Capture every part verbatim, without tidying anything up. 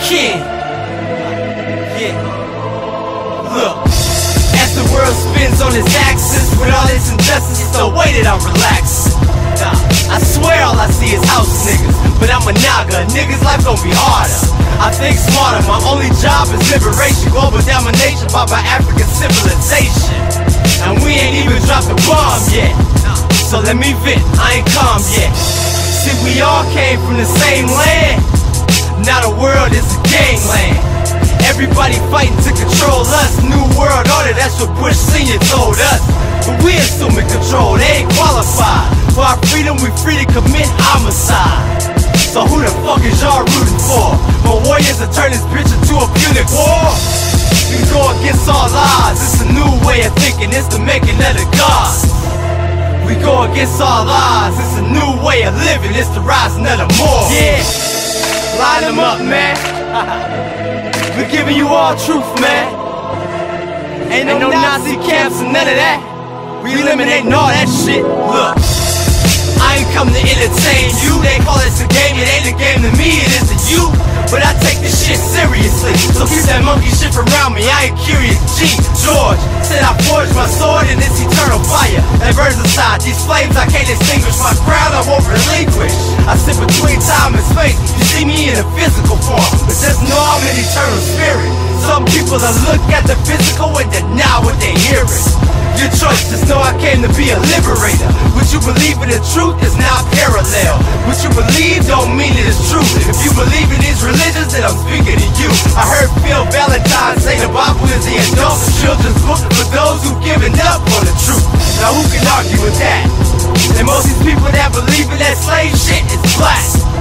kin. Yeah. Look, as the world spins on its axis with all its injustice, it's the way that I relax. I swear all I see is house niggas, but I'm a naga, niggas' life gon' be harder. I think smarter, my only job is liberation, global domination by my African civilization. And we ain't even dropped a bomb yet, so let me vent, I ain't calm yet. See, we all came from the same land, now the world is a gangland. Everybody fighting to control us, new world order, that's what Bush Senior told us. But we assuming control, they ain't qualified. For our freedom, we free to commit homicide. So who the fuck is y'all rooting for? My warriors will turn this bitch into a Punic war. We go against all odds, it's a new way of thinking, it's the making of the gods. We go against all odds, it's a new way of living, it's the rising of the more. Yeah, line them up, man. We're giving you all truth, man. Ain't no, Ain't no Nazi camps and none of that. We eliminating all that shit. Look, I ain't come to entertain you. They call this a game, it ain't a game to me, it is to you. But I take this shit seriously, so keep that monkey shit from around me. I ain't curious. G. George said I forged my sword in this eternal fire that burns inside. These flames I can't extinguish, my crown I won't relinquish. I sit between time and space. You see me in a physical form, but just know I'm an eternal spirit. Some people that look at the physical and deny what they hearing. Your choice, just know I came to be a liberator. What you believe in the truth is not parallel. What you believe don't mean it is true. If you believe in these religions, then I'm speaking to you. I heard Phil Valentine say the Bible is the adult children's book for those who've given up on the truth. Now who can argue with that? And most of these people that believe in that slave shit is black,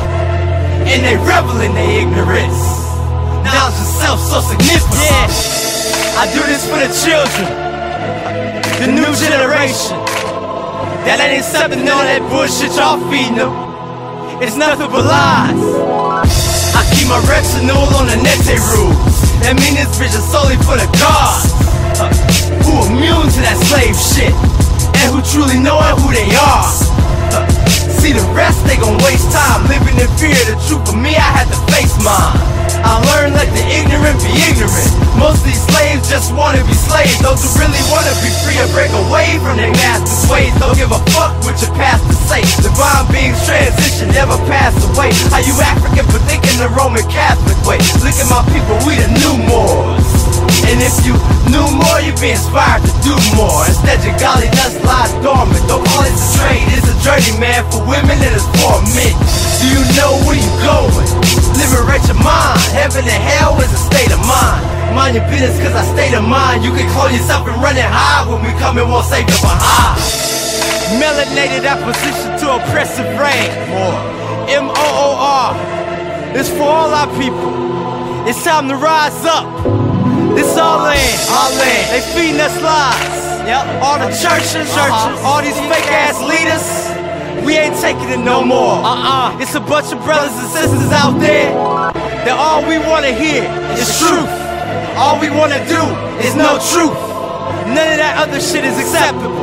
and they revel in their ignorance. Knowledge of self so significant. Yeah, I do this for the children, the new generation that ain't accepting all that bullshit y'all feeding them. It's nothing but lies. I keep my retinue on the Nete rules. That mean this bitch is solely for the gods, uh, who immune to that slave shit, and who truly know who they are. uh, See the rest, they gon' waste time living in fear of the truth. For me, I had to face mine. I learned let the ignorant be ignorant. Most of these slaves just wanna be slaves. Those who really wanna be free or break away from their master's ways don't give a fuck what your pastor say. Divine beings transition, never pass away. Are you African for thinking the Roman Catholic way? Look at my people, we the new Moors. And if you knew more, you'd be inspired to do more. Instead, your golly nuts lie dormant. Don't call it a trade, it's a journey, man. For women, it is for men. Do you know where you going? Liberate your mind. Heaven and hell is a state of mind. Mind your business, cause I state of mind. You can clone yourself and run it high. When we come in, won't save you behind. Melanated opposition to oppressive reign. M O O R. It's for all our people. It's time to rise up. This our land, our land. They feeding us lies. Yep. All the churches, churches, uh-huh. All these fake ass leaders. We ain't taking it no more. Uh-uh. It's a bunch of brothers and sisters out there that all we wanna hear is truth. All we wanna do is know truth. None of that other shit is acceptable.